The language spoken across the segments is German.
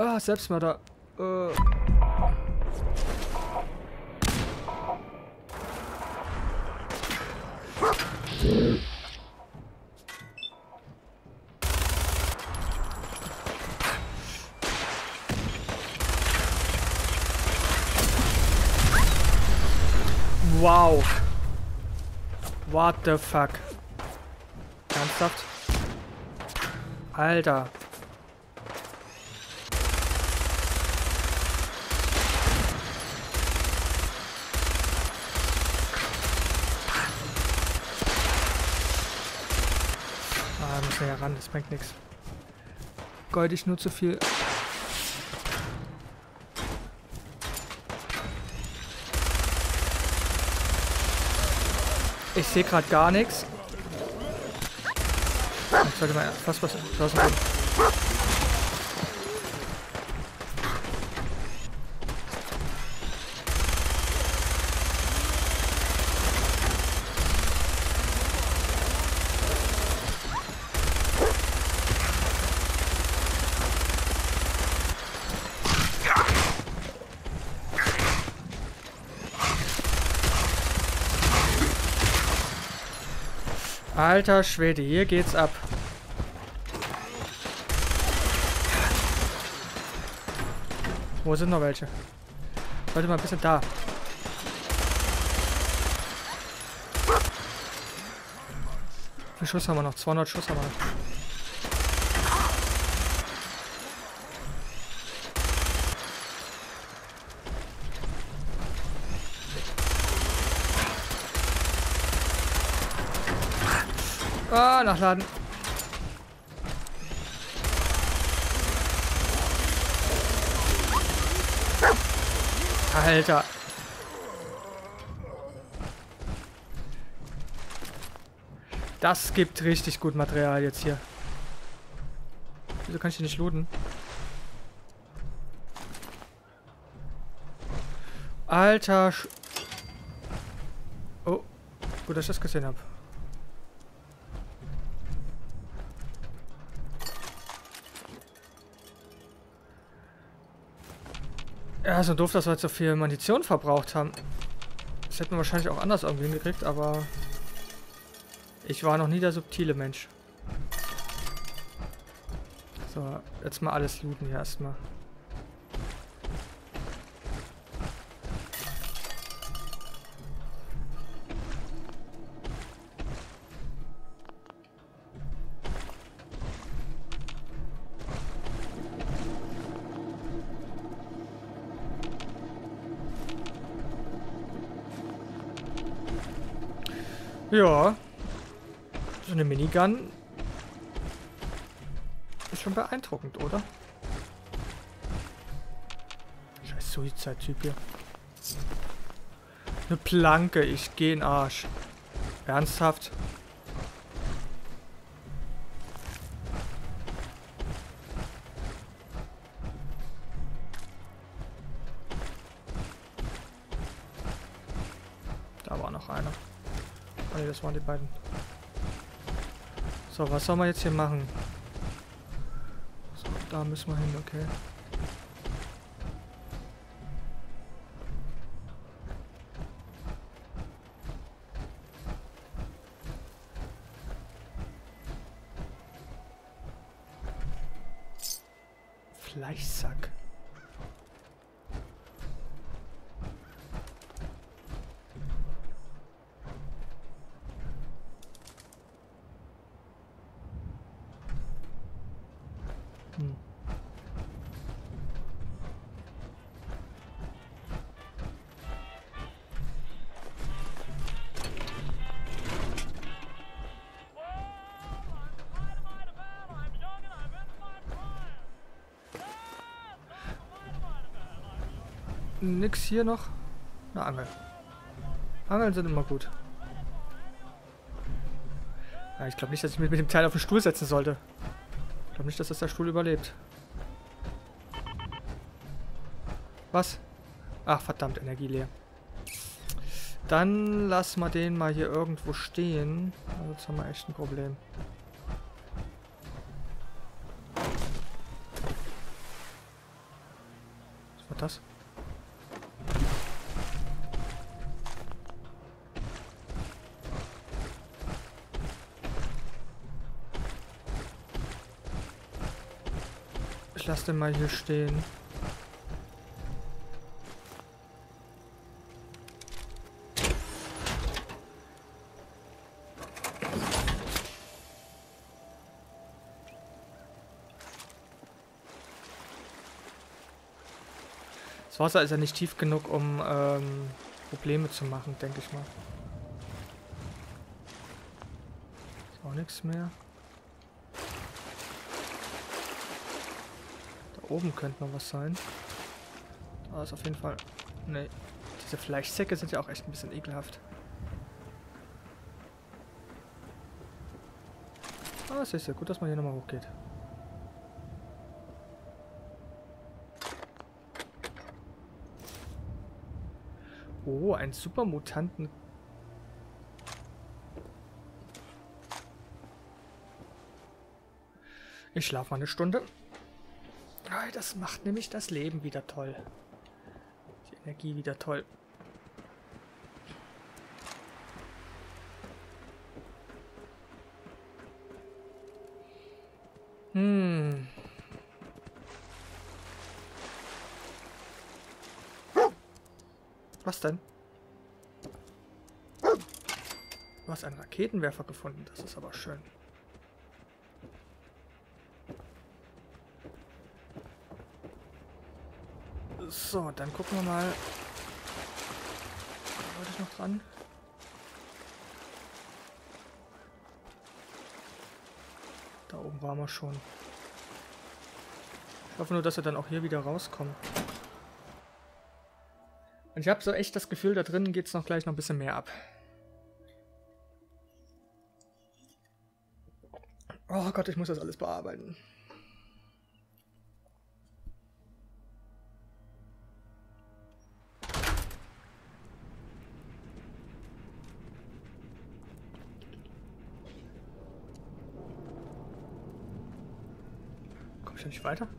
Ah, Selbstmörder. Wow. What the fuck? Ernsthaft? Alter. Ah, muss ja ran, das bringt nichts. Gold ich nur zu viel. Ich sehe gerade gar nichts. Ich sollte mal fast was draußen gehen. Alter Schwede, hier geht's ab. Wo sind noch welche? Warte mal ein bisschen da. Wie viel Schuss haben wir noch? 200 Schuss haben wir noch. Ah, nachladen. Alter. Das gibt richtig gut Material jetzt hier. Wieso kann ich die nicht looten? Alter. Oh. Gut, dass ich das gesehen habe. Ja, so doof, dass wir jetzt so viel Munition verbraucht haben. Das hätten wir wahrscheinlich auch anders irgendwie hingekriegt, aber ich war noch nie der subtile Mensch. So, jetzt mal alles looten hier erstmal. Ja, so eine Minigun ist schon beeindruckend, oder? Scheiß Suizid-Typ hier. Eine Planke, ich geh in den Arsch. Ernsthaft? Da war noch einer. Oh ne, das waren die beiden. So, was soll man jetzt hier machen? So, da müssen wir hin, okay. Fleischsack. Nix hier noch. Na, Angel. Angeln sind immer gut. Ja, ich glaube nicht, dass ich mich mit dem Teil auf den Stuhl setzen sollte. Ich glaube nicht, dass das der Stuhl überlebt. Was? Ach, verdammt, Energie leer. Dann lass mal den mal hier irgendwo stehen. Also jetzt haben wir echt ein Problem. . Was das? Ich lasse den mal hier stehen. Das Wasser ist ja nicht tief genug, um Probleme zu machen, denke ich mal. Ist auch nichts mehr. Da oben könnte noch was sein. Da ist auf jeden Fall... Ne, diese Fleischsäcke sind ja auch echt ein bisschen ekelhaft. Ah, siehst du, gut, dass man hier nochmal hochgeht. Oh, ein Supermutanten. Ich schlafe mal eine Stunde. Das macht nämlich das Leben wieder toll. Die Energie wieder toll. Was denn? Du hast einen Raketenwerfer gefunden. Das ist aber schön. So, dann gucken wir mal. Da wollte ich noch dran. Da oben waren wir schon. Ich hoffe nur, dass wir dann auch hier wieder rauskommen. Und ich habe so echt das Gefühl, da drinnen geht es noch gleich noch ein bisschen mehr ab. Oh Gott, ich muss das alles bearbeiten. Komm ich nicht weiter?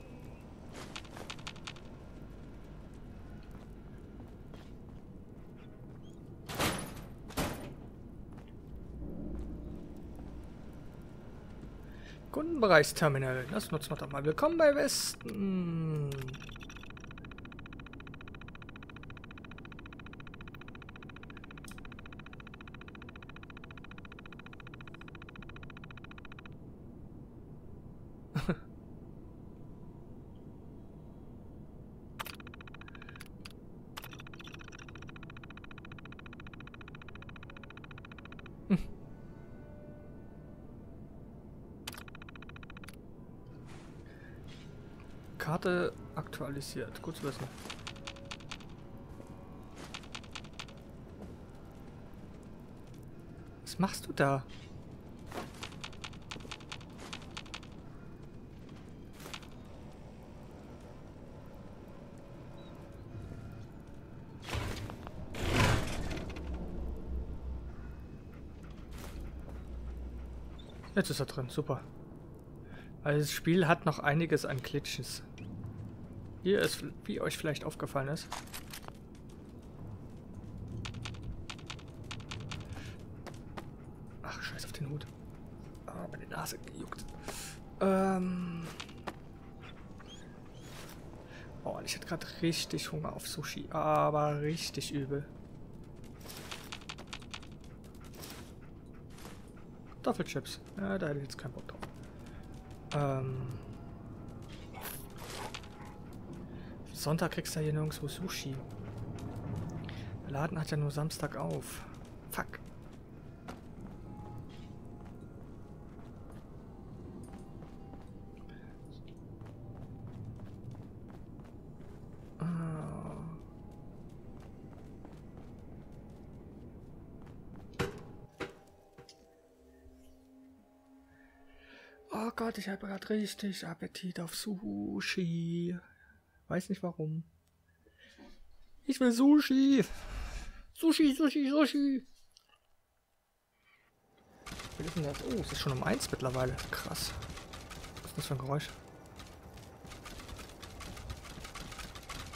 Kundenbereichsterminal. Das nutzen wir doch mal. Willkommen bei Westen. Karte aktualisiert. Gut zu wissen. Was machst du da? Jetzt ist er drin, super. Also das Spiel hat noch einiges an Glitches. Hier ist, wie euch vielleicht aufgefallen ist. Ach, scheiß auf den Hut. Ah, meine Nase gejuckt. Oh, ich hatte gerade richtig Hunger auf Sushi, aber richtig übel. Kartoffelchips. Ja, da hätte ich jetzt keinen Bock drauf. Sonntag kriegst du ja hier nirgendwo Sushi. Der Laden hat ja nur Samstag auf. Fuck. Oh Gott, ich habe gerade richtig Appetit auf Sushi. Weiß nicht warum. Ich will Sushi. Sushi, Sushi, Sushi. Was ist denn das? Oh, es ist schon um 1 mittlerweile. Krass. Was ist das für ein Geräusch?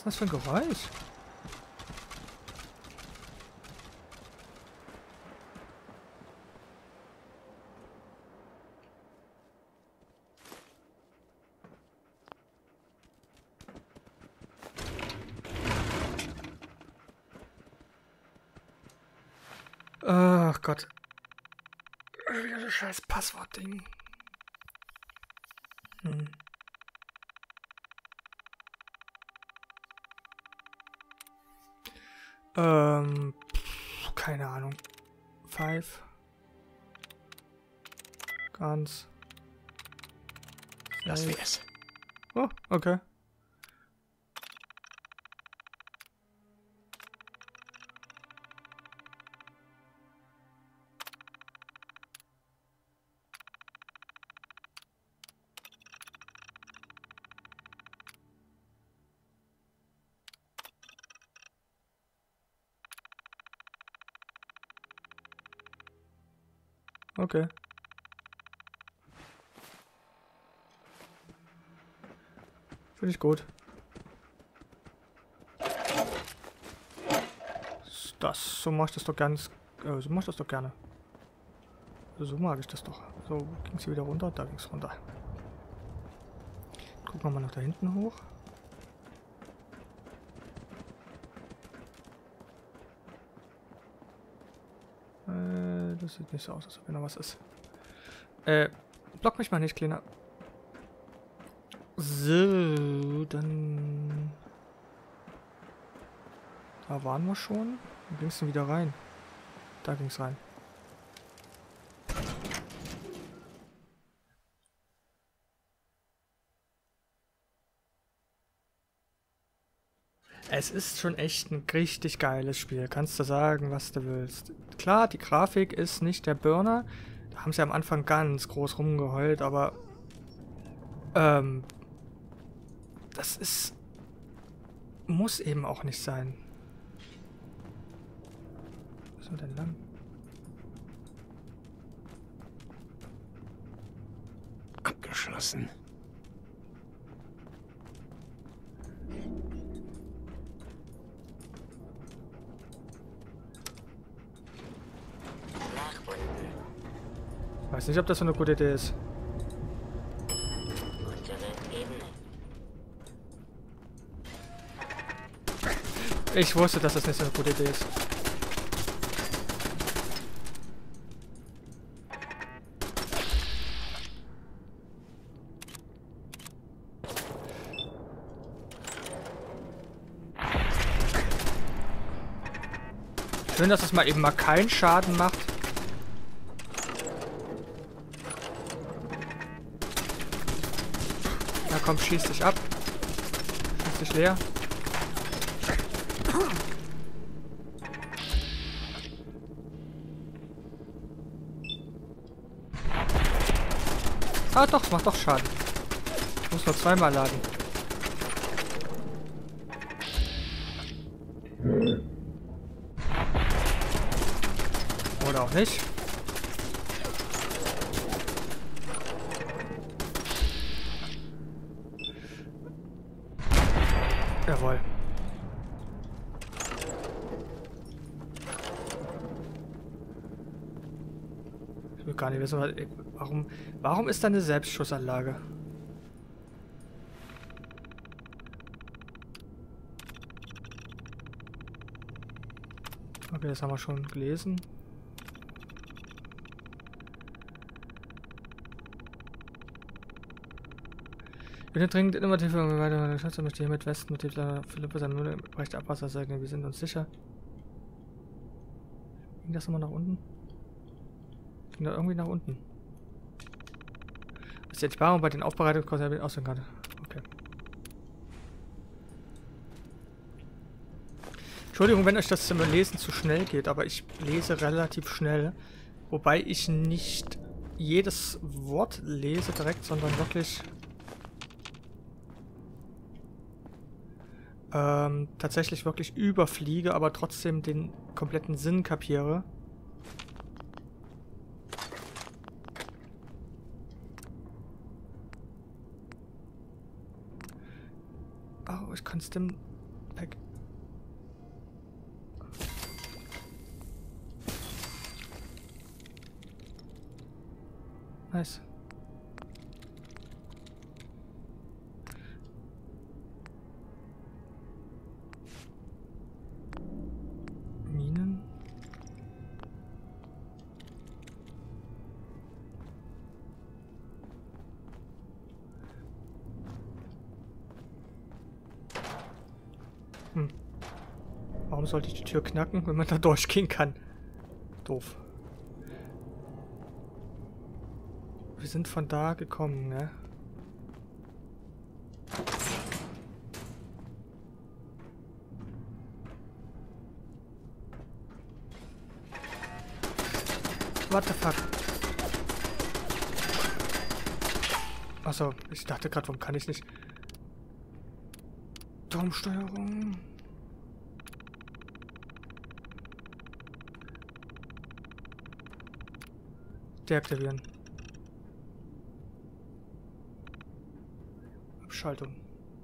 Was für ein Geräusch? Ach Gott. Wieder das scheiß Passwortding. Keine Ahnung. 5. Ganz. Das wär's. Oh, okay. Okay. Finde ich gut. So mach ich das doch ganz. So mach ich das doch gerne. So mag ich das doch. So ging es wieder runter, da ging es runter. Gucken wir mal noch da hinten hoch. Das sieht nicht so aus, als ob hier noch was ist. Block mich mal nicht, Kleiner. So, dann... Da waren wir schon. Wo ging es denn wieder rein? Da ging es rein. Es ist schon echt ein richtig geiles Spiel. Kannst du sagen, was du willst. Klar, die Grafik ist nicht der Burner. Da haben sie am Anfang ganz groß rumgeheult, aber das ist... muss eben auch nicht sein. Was ist denn lang? Abgeschlossen. Weiß nicht, ob das so eine gute Idee ist. Ich wusste, dass das nicht so eine gute Idee ist. Schön, dass es mal eben mal keinen Schaden macht. Na komm, schieß dich ab. Schieß dich leer. Ah doch, es macht doch Schaden. Ich muss nur zweimal laden. Oder auch nicht. Jawohl. Ich will gar nicht wissen, warum ist da eine Selbstschussanlage? Okay, das haben wir schon gelesen. Wir sind dringend innovativ, wenn wir weiter Schatz möchte hier mit Westen, mit dem Philippe sein Müll recht Abwasser sagen. Wir sind uns sicher. Ging das nochmal nach unten? Ging da irgendwie nach unten? Das ist die Entsparung bei den Aufbereitungskosten auswählen kann. Okay. Entschuldigung, wenn euch das zum Lesen zu schnell geht, aber ich lese relativ schnell. Wobei ich nicht jedes Wort lese direkt, sondern wirklich tatsächlich wirklich überfliege, aber trotzdem den kompletten Sinn kapiere. Oh, ich kann es dem... Nice. Minen. Warum sollte ich die Tür knacken, wenn man da durchgehen kann? Doof. Wir sind von da gekommen, ne? What the fuck? Achso, ich dachte gerade, warum kann ich nicht? Turmsteuerung. Deaktivieren. Abschaltung.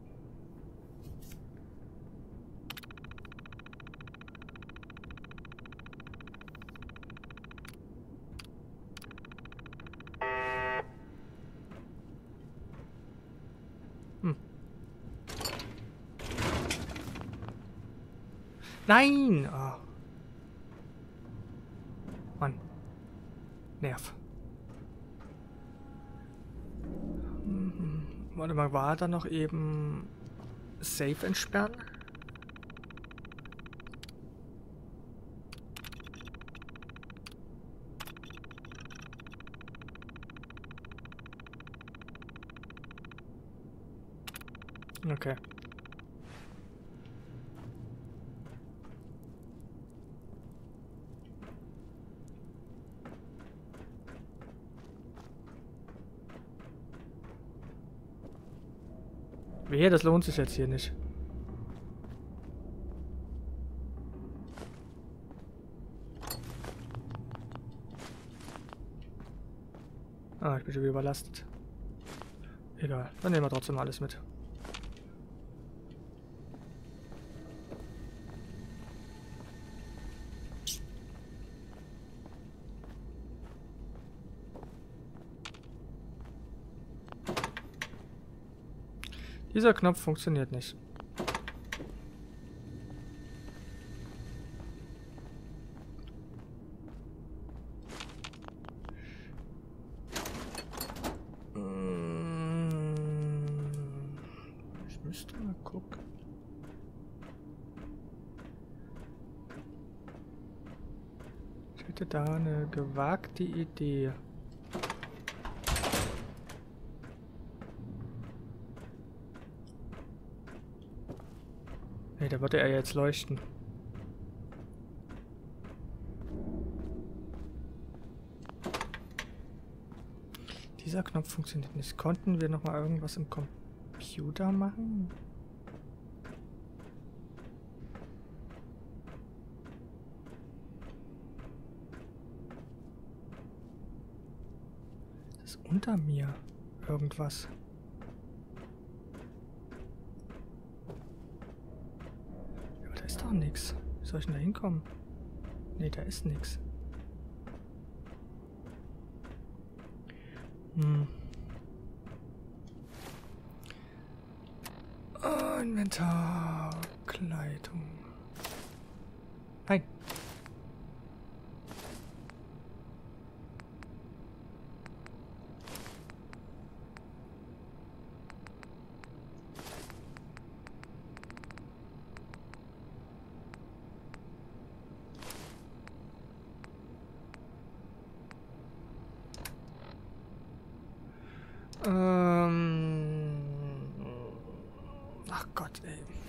Nein! Oh. Mann. Nerv. Warte mal, war da noch eben Safe entsperren? Okay. Wehe, das lohnt sich jetzt hier nicht. Ah, ich bin schon wieder überlastet. Egal, dann nehmen wir trotzdem alles mit. Dieser Knopf funktioniert nicht. Ich müsste mal gucken. Ich hätte da eine gewagte Idee. Ne, da würde er jetzt leuchten. Dieser Knopf funktioniert nicht. Konnten wir noch mal irgendwas im Computer machen? Das ist unter mir. Irgendwas. Ist doch nichts. Wie soll ich denn da hinkommen? Ne, da ist nichts. Inventar. Kleidung. Nein. Ach Gott, ey.